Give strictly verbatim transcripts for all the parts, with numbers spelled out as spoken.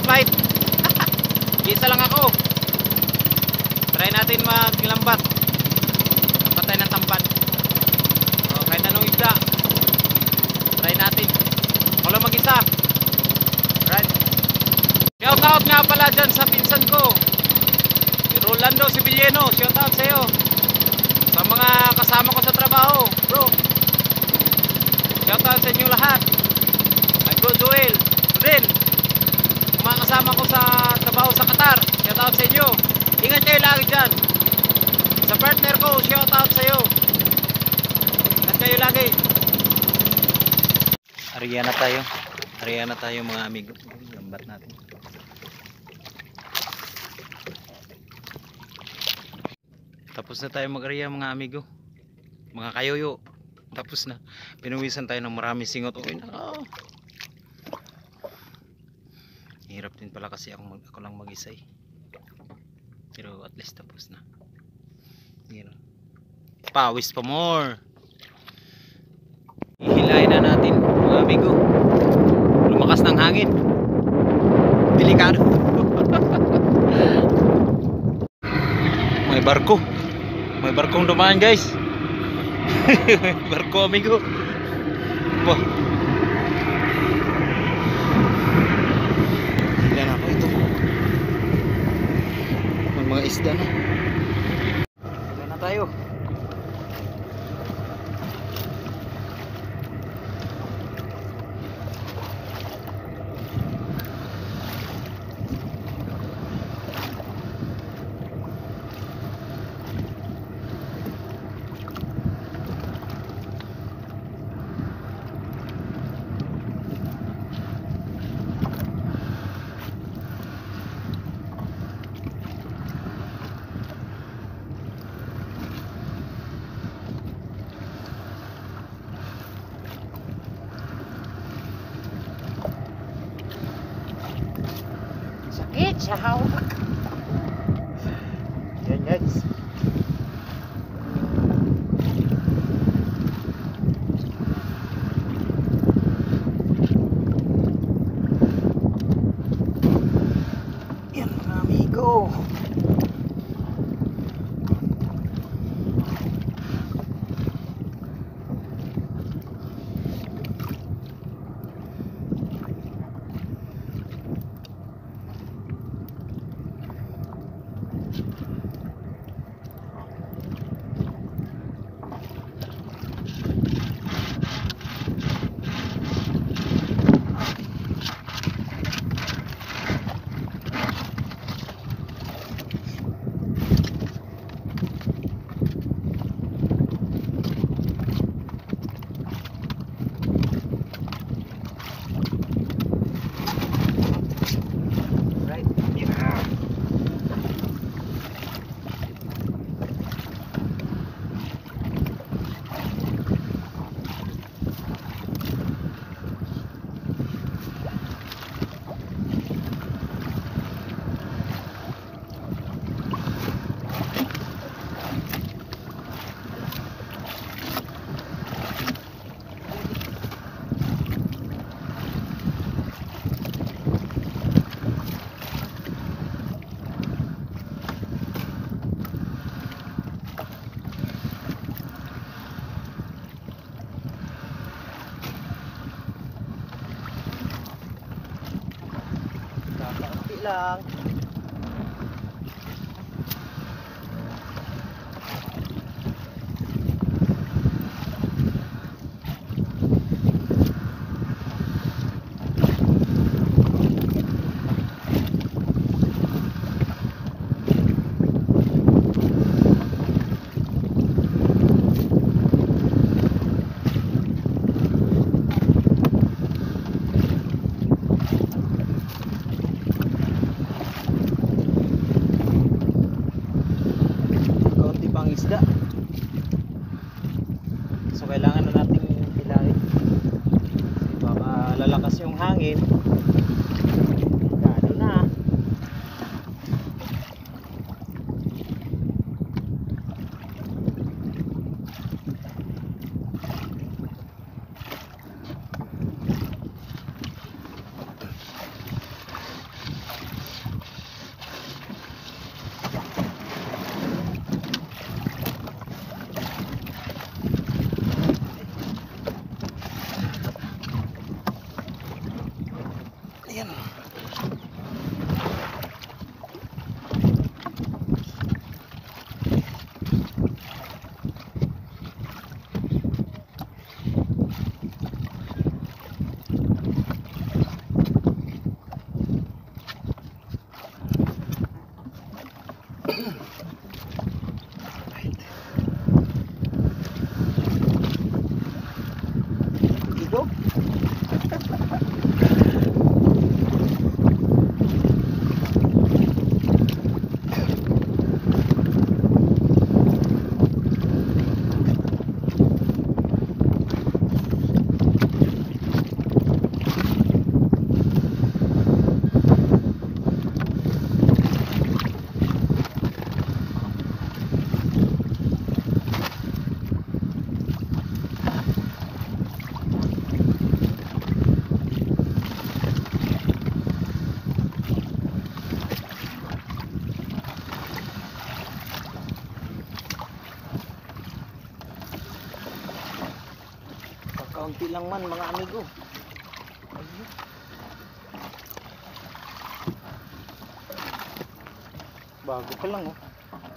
flashlight. Isa lang ako. Try natin maglambat. Patay ng tampan. O, kahit anong isda. Try natin. Ako lang mag-isa. Right. Shout out nga pala dyan sa pinsan ko. Si Rolando Sibiliano. Shout out sa'yo. Sa mga kasama ko sa trabaho. Bro. Shout out sa inyo lahat. Ay bro Joel. Rin. Mga kasama ko sa trabaho sa Qatar. Shout out sa inyo. Ingat kayo lagi dyan. Sa partner ko, shout out sa iyo. Ingat kayo lagi. Ariya na tayo. Ariya na tayo mga amigo. Lambat natin. Tapos na tayo mag-ariya mga amigo. Mga kayoyo. Tapos na. Pinuwisan tayo ng marami singot. Okay na. Oh. Hirap din pala kasi ako, mag, ako lang mag-isa eh. Pero at least tapos na. Hirap. Pawis pa more. Ihilahin na natin mga amigo. Lumakas ng hangin. Delikado. May barko. May barkong dumaan guys. May barko amigo. Wah. Yan ako ito. May mga isda na. Wala na tayo. Sakit sa hawak. Yan guys. Yan mga amigo. Lang. kaunti lang man mga amigo. Ayun. Bago pa lang oh.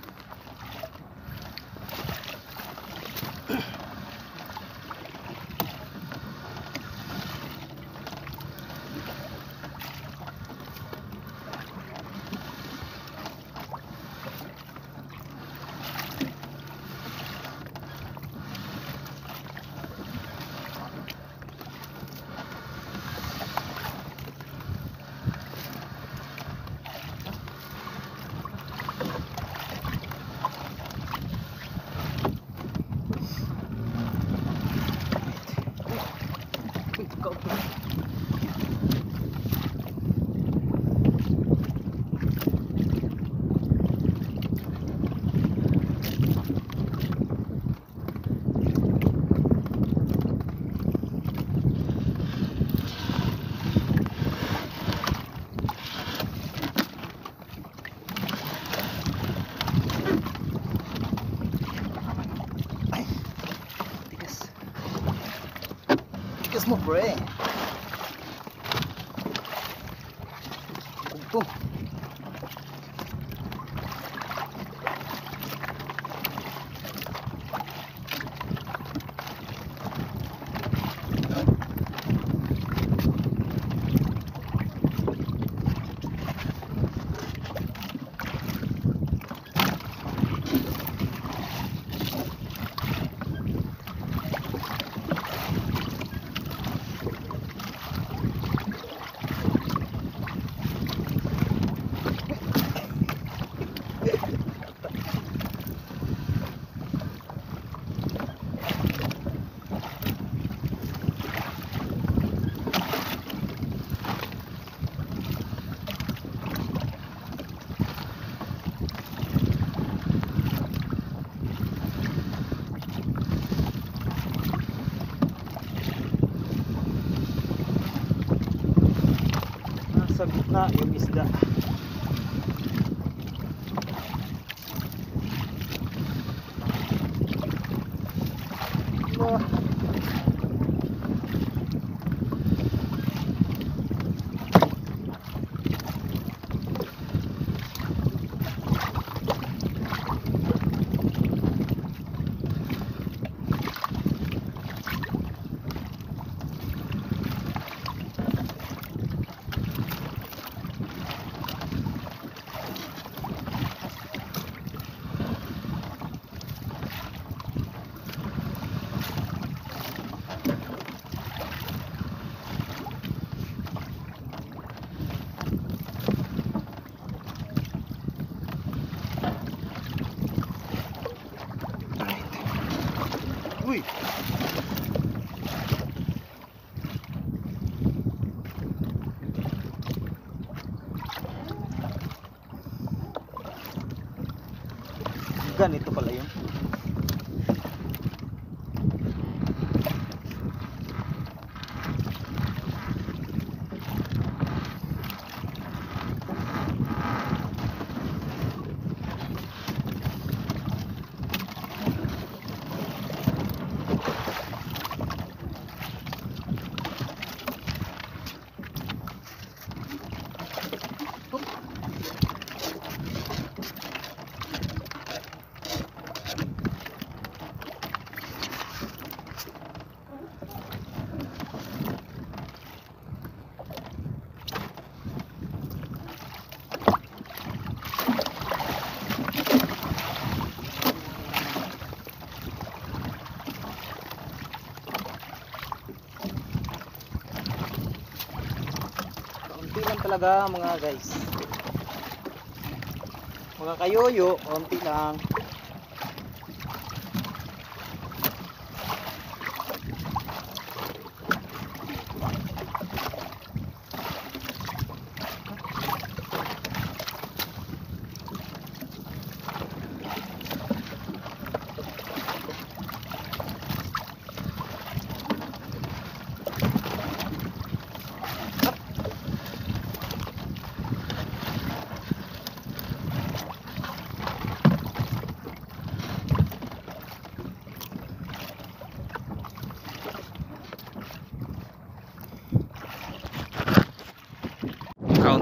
Go. Ay, tigas. Tigas mo, pre. Ito. Nasa gitna yung isda. Wah. Uy. Ganito pala yun. Kaunti lang talaga mga guys. Mga kayoyo, kaunti lang.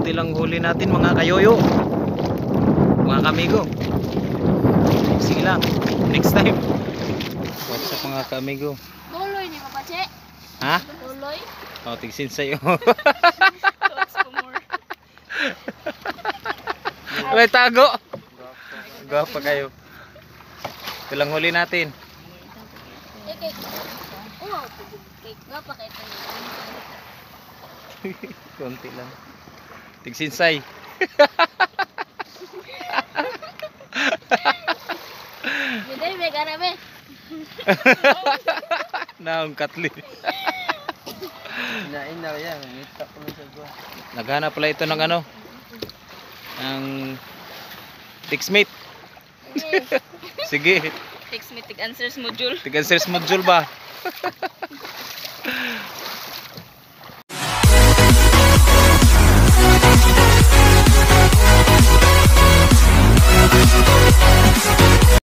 konti lang huli natin mga kayoyo. Mga kamigo. Sige lang. Next time. What's up mga kamigo? Tuloy ni Papache. Ha? Tuloy. O, tigsin sa'yo. May tago. Gapa kayo. Ito lang huli natin. Eh, cake. Oh, cake. Nga pa cake. Konti lang. Tigsinsay. Hindi, may garabe. Naong katli. Inain na yan. Ngita ko lang sa buwan. Naghanap pala ito ng ano? Ng Tixmate. Sige. Text me, tig answers module. Tig-answers module ba?